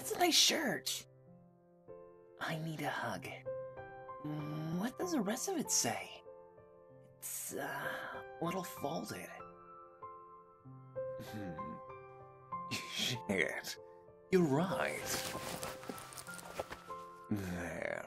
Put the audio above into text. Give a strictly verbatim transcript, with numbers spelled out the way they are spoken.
That's a nice shirt. I need a hug. Mm, What does the rest of it say? It's, uh, a little folded. Hmm. Shit. You're right. There.